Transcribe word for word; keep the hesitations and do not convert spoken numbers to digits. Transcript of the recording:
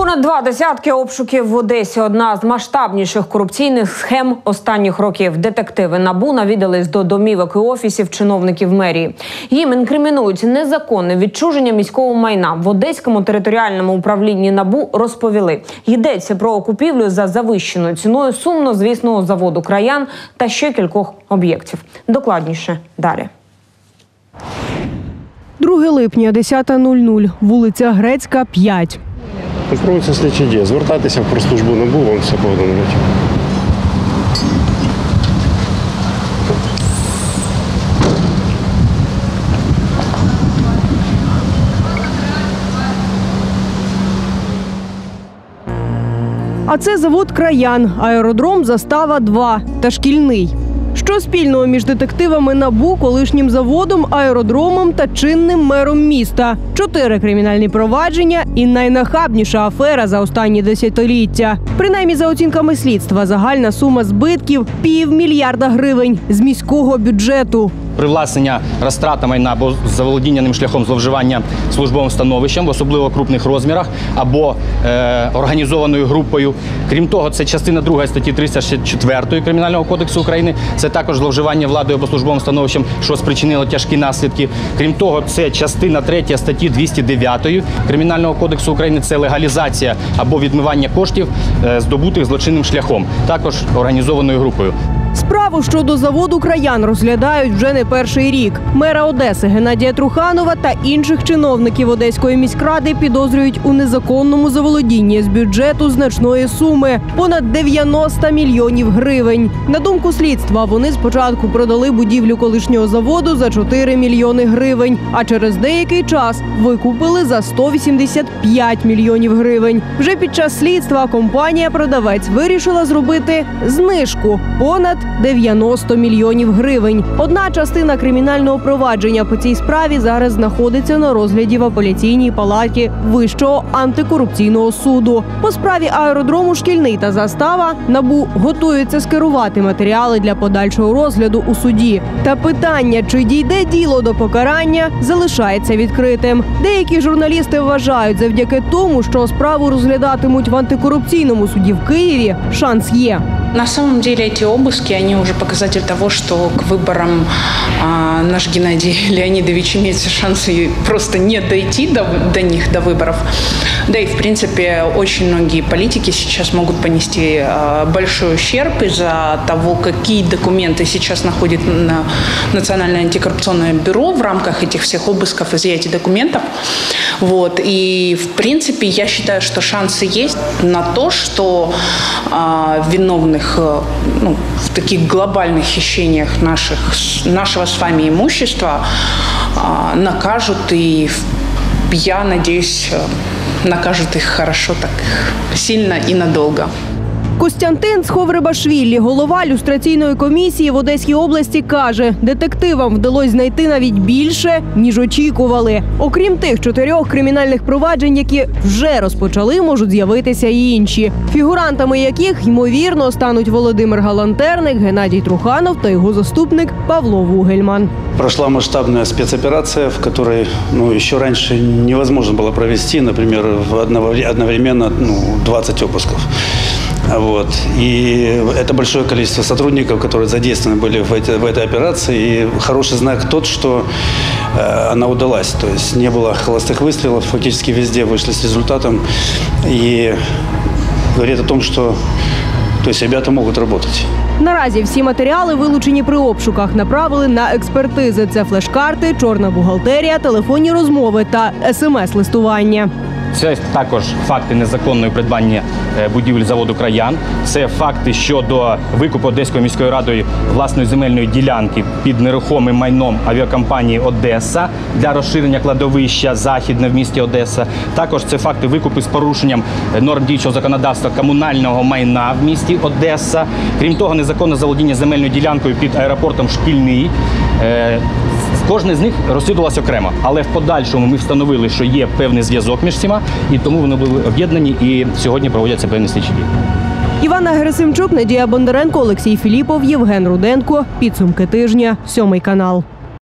Понад два десятки обшуків в Одесі – одна з масштабніших корупційних схем останніх років. Детективи НАБУ навідались до домівок і офісів чиновників мерії. Їм інкримінують незаконне відчуження міського майна. В Одеському територіальному управлінні НАБУ розповіли. Йдеться про купівлю за завищеною ціною сумнозвісного заводу «Краян» та ще кількох об'єктів. Докладніше далі. друге липня, десята нуль нуль, вулиця Грецька, п'ять. Проводиться слідчі дії. Звертайтеся в прес-службу НАБУ, вам все повідомлять. А це завод «Краян», аеродром «Застава два» та шкільний. Що спільного між детективами НАБУ, колишнім заводом, аеродромом та чинним мером міста? Чотири кримінальні провадження і найнахабніша афера за останні десятиліття. Принаймні, за оцінками слідства, загальна сума збитків – півмільярда гривень з міського бюджету. Привласнення, розтрата майна або заволодіння ним шляхом зловживання службовим становищем в особливо крупних розмірах або е, організованою групою. Крім того, це частина друга статті триста шістдесят чотири Кримінального кодексу України. Це також зловживання владою або службовим становищем, що спричинило тяжкі наслідки. Крім того, це частина третя статті двісті дев'ять Кримінального кодексу України. Це легалізація або відмивання коштів, е, здобутих злочинним шляхом, також організованою групою. Справу щодо заводу «Краян» розглядають вже не перший рік. Мера Одеси Геннадія Труханова та інших чиновників Одеської міськради підозрюють у незаконному заволодінні з бюджету значної суми – понад дев'яносто мільйонів гривень. На думку слідства, вони спочатку продали будівлю колишнього заводу за чотири мільйони гривень, а через деякий час викупили за сто вісімдесят п'ять мільйонів гривень. Вже під час слідства компанія-продавець вирішила зробити знижку – понад дев'яносто мільйонів гривень. Одна частина кримінального провадження по цій справі зараз знаходиться на розгляді в апеляційній палаті Вищого антикорупційного суду. По справі аеродрому «Шкільний» та «Застава» НАБУ готується скерувати матеріали для подальшого розгляду у суді. Та питання, чи дійде діло до покарання, залишається відкритим. Деякі журналісти вважають, завдяки тому, що справу розглядатимуть в антикорупційному суді в Києві, шанс є. На самом деле эти обыски, они уже показатель того, что к выборам а, наш Геннадий Леонидович имеет шансы просто не дойти до, до них, до выборов. Да и, в принципе, очень многие политики сейчас могут понести а, большой ущерб из-за того, какие документы сейчас находит на Национальное антикоррупционное бюро в рамках этих всех обысков, изъятия документов. Вот. И, в принципе, я считаю, что шансы есть на то, что а, виновных ну, в таких глобальных хищениях наших, нашего с вами имущества а, накажут, и я надеюсь, накажут их хорошо, так сильно и надолго. Костянтин Сховребашвілі, голова люстраційної комісії в Одеській області, каже, детективам вдалося знайти навіть більше, ніж очікували. Окрім тих чотирьох кримінальних проваджень, які вже розпочали, можуть з'явитися і інші. Фігурантами яких, ймовірно, стануть Володимир Галантерник, Геннадій Труханов та його заступник Павло Вугельман. Прошла масштабная спецоперация, в которой ну, еще раньше невозможно было провести, например, одновременно ну, двадцать обысков. Вот. И это большое количество сотрудников, которые задействованы были в, эти, в этой операции. И хороший знак тот, что э, она удалась. То есть не было холостых выстрелов, фактически везде вышли с результатом. И говорит о том, что то есть ребята можуть працювати. Наразі всі матеріали, вилучені при обшуках, направили на експертизи. Це флеш-карти, чорна бухгалтерія, телефонні розмови та смс-листування. Це також факти незаконної придбання будівель заводу «Краян». Це факти щодо викупу Одеською міською радою власної земельної ділянки під нерухомим майном авіакомпанії «Одеса» для розширення кладовища «Західне» в місті Одеса. Також це факти викупу з порушенням норм діючого законодавства комунального майна в місті Одеса. Крім того, незаконне заволодіння земельною ділянкою під аеропортом «Шкільний». Кожне з них розслідувалося окремо, але в подальшому ми встановили, що є певний зв'язок між всіма, і тому вони були об'єднані, і сьогодні проводяться певні слідчі дії. Івана Герасимчук, Надія Бондаренко, Олексій Філіпов, Євген Руденко. Підсумки тижня. Сьомий канал.